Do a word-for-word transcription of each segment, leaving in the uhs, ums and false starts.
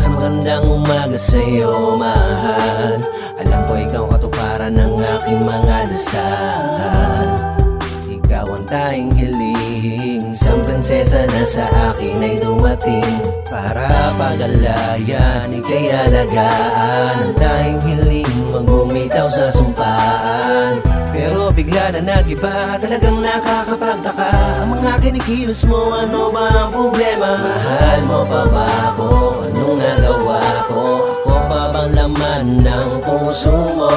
Isang magandang umaga sa'yo, mahal. Alam ko ikaw katuparan ng aking mga dasal. Ikaw ang tanging hiling, isang prinsesa na sa akin ay dumating para pagalayan, ika'y alagaan. Ang tanging hiling, magumitaw sa sumpaan. Pero bigla na nag-iba, talagang nakakapagtaka ang mga kinikilos mo, ano ba ang problema? Mahal mo pa ba ako? Anong nagawa ko? Ako pa bang laman ng puso mo?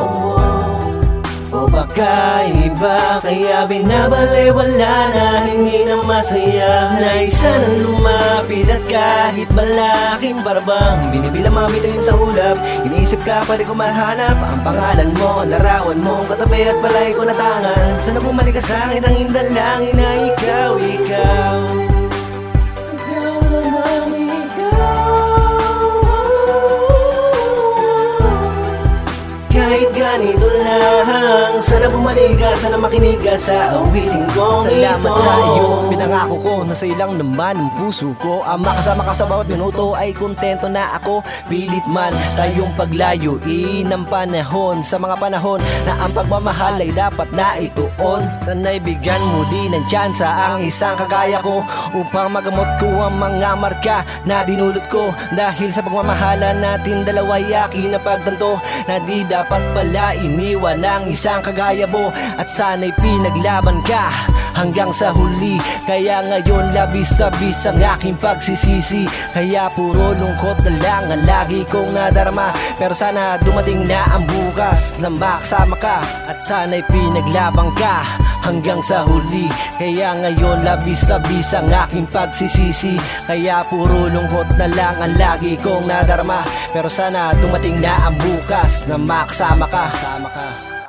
O baka iba, kaya binabalewala na hindi na masaya na isa nang lumapit at kahit malaking barbang binibilang mabituin sa ulap. Iniisip ka, pwede ko mahanap ang pangalan mo, larawan mo, katabi at balay ko natangan. Sana bumalik ka sa'kin, ang indalangin na ikaw, ikaw ikaw naman, ikaw. Kahit ganito lang, sana bumalik ka, sana makinig ka sa awitin ko. Salamat sa iyo, pinangako ko na sa ilang naman ang puso ko. Ang makasama ka sa bawat minuto ay kontento na ako. Pilit man tayong paglayuin ng panahon, sa mga panahon na ang pagmamahal ay dapat na ituon. Sana'y bigyan mo din ng tsansa ang isang kagaya ko, upang magamot ko ang mga marka na dinulot ko. Dahil sa pagmamahala natin dalawa'y aking napagtanto na di dapat pala iniwan ng isang kagaya mo. At sana'y pinaglaban ka hanggang sa huli, kaya ngayon labis-labis ang aking pagsisisi. Kaya puro lungkot na lang ang lagi kong nadarama, pero sana dumating na ang bukas na makasama ka. At sana'y pinaglaban ka hanggang sa huli, kaya ngayon labis-labis ang aking pagsisisi. Kaya puro lungkot na lang ang lagi kong nadarama, pero sana dumating na ang bukas na makasama ka. Sama ka.